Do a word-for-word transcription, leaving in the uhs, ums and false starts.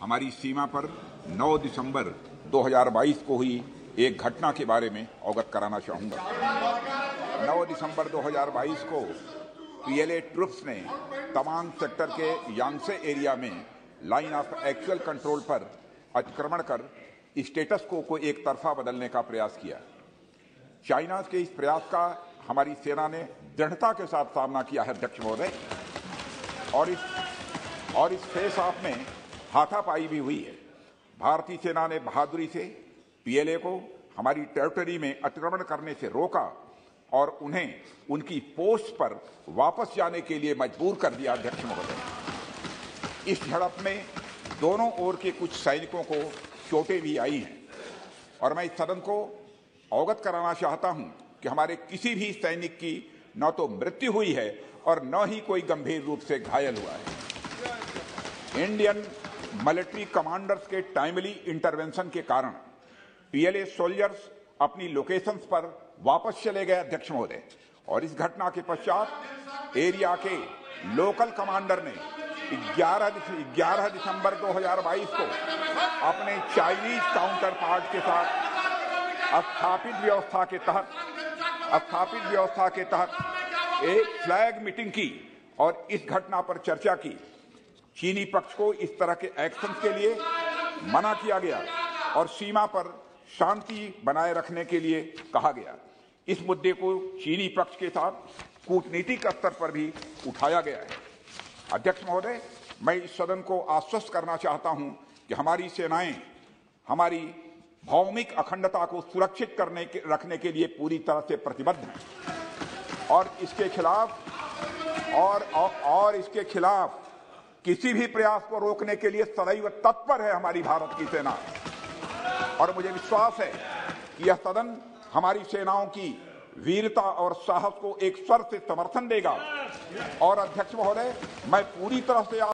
हमारी सीमा पर नौ दिसंबर दो हज़ार बाईस को हुई एक घटना के बारे में अवगत कराना चाहूँगा। नौ दिसंबर दो हज़ार बाईस को पीएलए ट्रुप्स ने तवांग सेक्टर के यांगसे एरिया में लाइन ऑफ एक्चुअल कंट्रोल पर अतिक्रमण कर स्टेटस को को एक तरफा बदलने का प्रयास किया। चाइना के इस प्रयास का हमारी सेना ने दृढ़ता के साथ सामना किया है अध्यक्ष महोदय, और इस और इस फेस ऑफ में हाथापाई भी हुई है। भारतीय सेना ने बहादुरी से पीएलए को हमारी टेरिटरी में अतिक्रमण करने से रोका और उन्हें उनकी पोस्ट पर वापस जाने के लिए मजबूर कर दिया। अध्यक्ष महोदय, इस झड़प में दोनों ओर के कुछ सैनिकों को चोटें भी आई हैं और मैं इस सदन को अवगत कराना चाहता हूं कि हमारे किसी भी सैनिक की न तो मृत्यु हुई है और न ही कोई गंभीर रूप से घायल हुआ है। इंडियन मिलिट्री कमांडर्स के टाइमली इंटरवेंशन के कारण पीएलए सोल्जर्स अपनी लोकेशंस पर वापस चले गए। अध्यक्ष महोदय, और इस घटना के पश्चात एरिया के लोकल कमांडर ने ग्यारह दिसंबर दो हज़ार बाईस को अपने चाइनीज काउंटर पार्ट के साथ स्थापित व्यवस्था के तहत स्थापित व्यवस्था के तहत एक फ्लैग मीटिंग की और इस घटना पर चर्चा की। चीनी पक्ष को इस तरह के एक्शन के लिए मना किया गया और सीमा पर शांति बनाए रखने के लिए कहा गया। इस मुद्दे को चीनी पक्ष के साथ कूटनीतिक स्तर पर भी उठाया गया है। अध्यक्ष महोदय, मैं इस सदन को आश्वस्त करना चाहता हूं कि हमारी सेनाएं हमारी भौमिक अखंडता को सुरक्षित करने के रखने के लिए पूरी तरह से प्रतिबद्ध हैं और इसके खिलाफ और, और और इसके खिलाफ किसी भी प्रयास को रोकने के लिए सदैव तत्पर है हमारी भारत की सेना। और मुझे विश्वास है कि यह सदन हमारी सेनाओं की वीरता और साहस को एक स्वर से समर्थन देगा। और अध्यक्ष महोदय, मैं पूरी तरह से